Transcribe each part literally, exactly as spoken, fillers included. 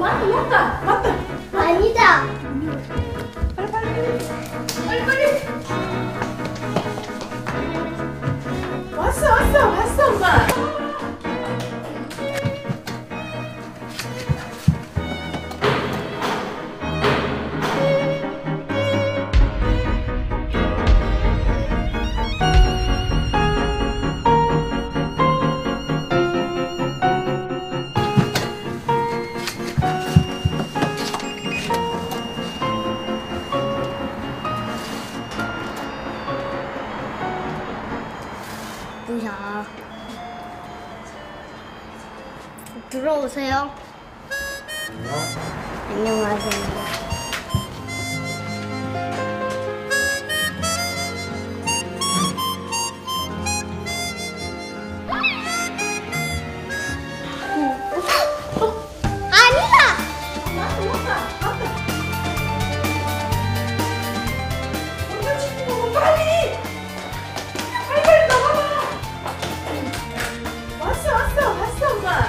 맞다 맞다 맞다. 아니다. 빨리 빨리 빨리 빨리. 왔어 왔어 왔어 엄마. 뭐야? 들어오세요. 안녕하세요. 아니다. 맞다 맞다 맞다. 먼저 치는 거고 빨리. 빨리 빨리 나가봐. 왔어 왔어 왔어 엄마.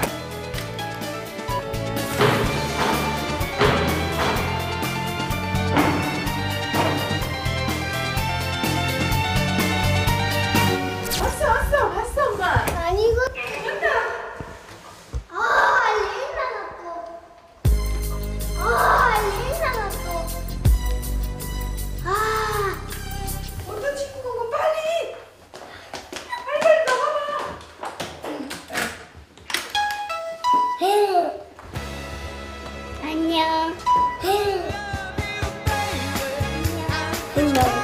왔어 왔어 왔어 엄마. 아니고. 간다. 아, 레인 나갔고. 아, 레인 나갔고. 아, 먼저 치는 거고 빨리. 빨리 빨리 나가봐. 안녕. 안녕.